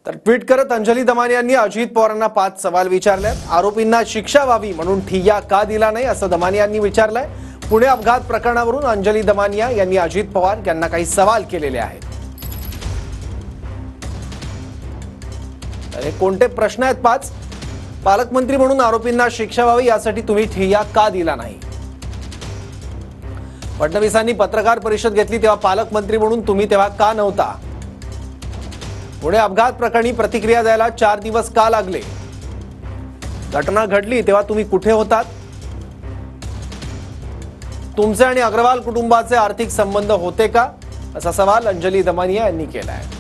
तर ट्विट करत अंजली दमानिया यांनी अजित पवारांना 5 सवाल विचारले। आरोपींना शिक्षा व्हावी म्हणून ठिय्या का दिला नाही असं दमानिया यांनी विचारलंय। पुणे अपघात प्रकरणावरून अंजली दमानिया यांनी अजित पवार यांना काही सवाल केलेले आहेत। तर कोणते प्रश्न आहेत 5? पालकमंत्री म्हणून आरोपींना शिक्षा व्हावी यासाठी तुम्ही ठिय्या का दिला नाही? फडणवीसांनी पत्रकार परिषद घेतली तेव्हा पालकमंत्री म्हणून तुम्ही तेव्हा का नव्हता? पुणे अपघात प्रकरणी प्रतिक्रिया द्यायला 4 दिवस का लागले? घटना घडली तेव्हा तुम्ही कुठे होतात? तुमचे आणि अग्रवाल कुटुंबाचे आर्थिक संबंध होते का? असा सवाल अंजली दमानिया यांनी केला आहे।